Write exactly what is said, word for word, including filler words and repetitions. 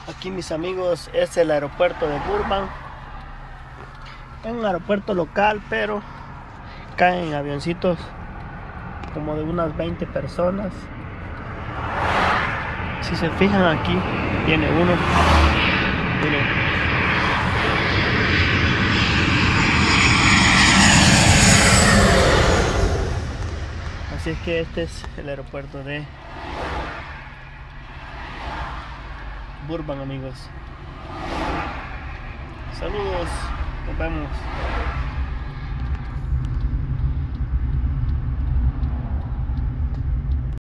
Aquí, mis amigos, es el aeropuerto de Burbank. Es un aeropuerto local, pero caen avioncitos como de unas veinte personas. Si se fijan, aquí viene uno. Miren. Así es que este es el aeropuerto de Burbank, amigos. Saludos, nos vemos.